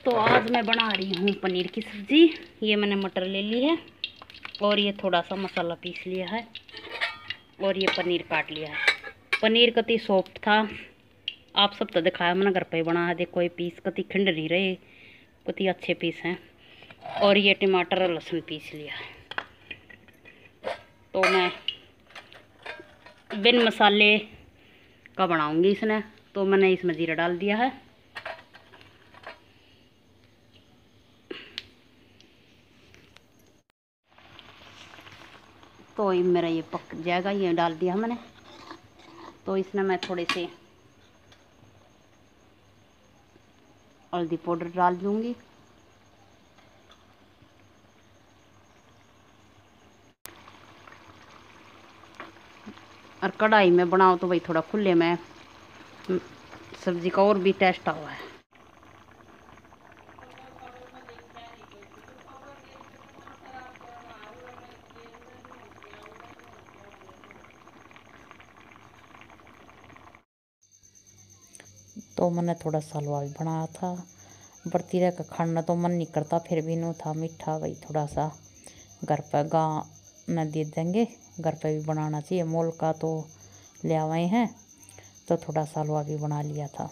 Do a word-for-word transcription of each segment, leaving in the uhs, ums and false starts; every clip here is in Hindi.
तो आज मैं बना रही हूँ पनीर की सब्ज़ी। ये मैंने मटर ले ली है और ये थोड़ा सा मसाला पीस लिया है और ये पनीर काट लिया है। पनीर कति सॉफ्ट था, आप सब तो दिखाया मैंने घर पे ही बना है। देखो ये पीस कति खिंड नहीं रहे, कति अच्छे पीस हैं। और ये टमाटर और लहसुन पीस लिया है। तो मैं बिन मसाले का बनाऊंगी इसने, तो मैंने इसमें जीरा डाल दिया है। तो ये मेरा ये पक जाएगा, ये डाल दिया मैंने। तो इसमें मैं थोड़े से हल्दी पाउडर डाल दूंगी। और कढ़ाई में बनाओ तो भाई थोड़ा खुले में सब्जी का और भी टेस्ट हुआ है। तो मैंने थोड़ा सा हलवा भी बनाया था। बर्ती रह का खाना तो मन नहीं करता, फिर भी नो था मीठा, वही थोड़ा सा घर पर गाँव न दे देंगे। घर पर भी बनाना चाहिए, मोल का तो ले आए हैं, तो थोड़ा सा हलवा भी बना लिया था।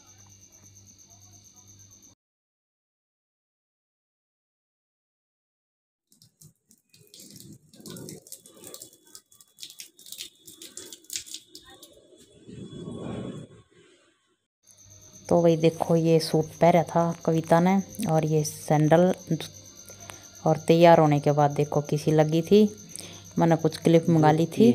तो वही देखो ये सूट पहना था कविता ने और ये सैंडल। और तैयार होने के बाद देखो किसी लगी थी, मैंने कुछ क्लिप मंगा ली थी।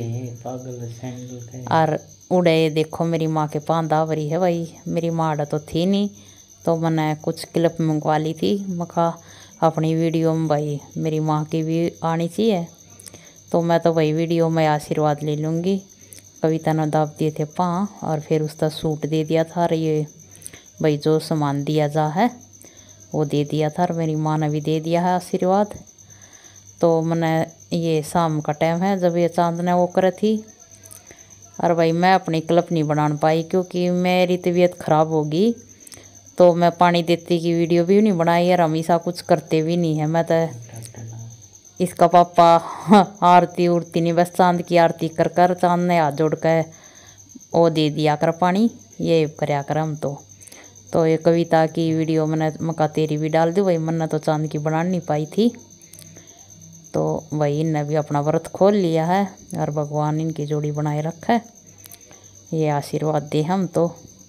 और उड़े देखो मेरी माँ के पांदा भरी है भाई, मेरी माँ तो थी नहीं, तो मैंने कुछ क्लिप मंगवा ली थी। मखा अपनी वीडियो में भाई मेरी माँ की भी आनी चाहिए, तो मैं तो भाई वीडियो में आशीर्वाद ले लूँगी। कविता ने दाब दिए थे पाँ और फिर उसका सूट दे दिया था। और ये भाई जो सामान दिया जा है वो दे दिया था, और मेरी माँ ने भी दे दिया है आशीर्वाद। तो मैंने ये शाम का टाइम है जब ये चांद ने वो करे थी। और भाई मैं अपनी क्लिप नहीं बना पाई क्योंकि मेरी तबीयत ख़राब होगी, तो मैं पानी देती की वीडियो भी नहीं बनाई और हमेशा कुछ करते भी नहीं है। मैं तो इसका पापा आरती उरती नहीं, बस चांद की आरती कर कर चांद ने हाथ जोड़ कर वो दे दिया कर पानी, ये करया कर हम तो। तो ये कविता की वीडियो मैंने मका तेरी भी डाल दी, वही मैंने तो चांद की बना नहीं पाई थी। तो वही इनने भी अपना व्रत खोल लिया है और भगवान इनकी जोड़ी बनाए रखा है, ये आशीर्वाद दे हम तो।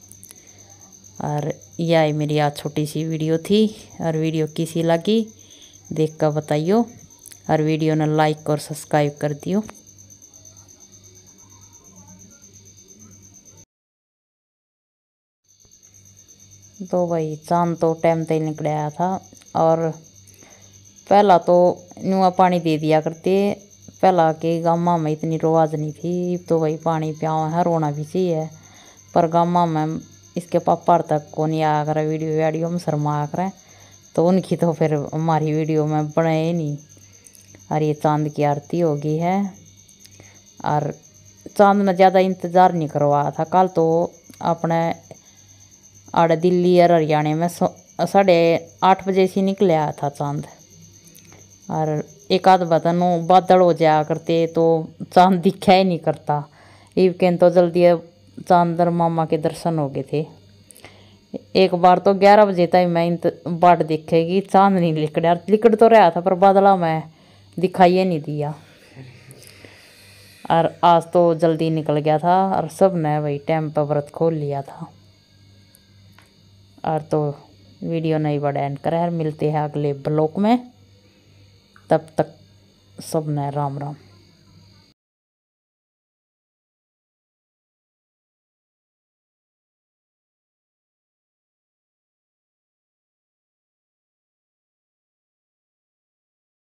और यह मेरी आज छोटी सी वीडियो थी, और वीडियो कैसी लगी देख कर बताइयो, और वीडियो ने लाइक और सब्सक्राइब कर दियो। तो भाई चांद तो टाइम तक निकल आया था, और पहला तो नुआ पानी दे दिया करते। पहला के गामा में इतनी रवाज नहीं थी, तो भाई पानी पियाओ है, रोना भी चाहिए। पर गामा में इसके पापा तक को नहीं आया करे वीडियो वीडियो में शर्मा आया करें, तो उनकी तो फिर हमारी वीडियो में बने ही नहीं। और ये चांद की आरती हो गई है, और चांद ने ज़्यादा इंतज़ार नहीं करवाया था। कल तो अपने आड़े दिल्ली और हरियाणा में साढ़े आठ बजे से निकल आया था चांद। और एक आध बतनों बादल हो जाया करते तो चांद दिखा ही नहीं करता। ईव के तो जल्दी चांद मामा के दर्शन हो गए थे। एक बार तो ग्यारह बजे तक मैं इंत बाट देखेगी, चांद नहीं लिकड़ा, लिकड़ तो रहा था पर बादला में दिखाई ही नहीं दिया। और आज तो जल्दी निकल गया था, और सब ने वही टाइम पर व्रत खोल लिया था। और तो वीडियो नहीं बड़ा एंड करे, मिलते हैं अगले ब्लॉग में, तब तक सब ने राम राम।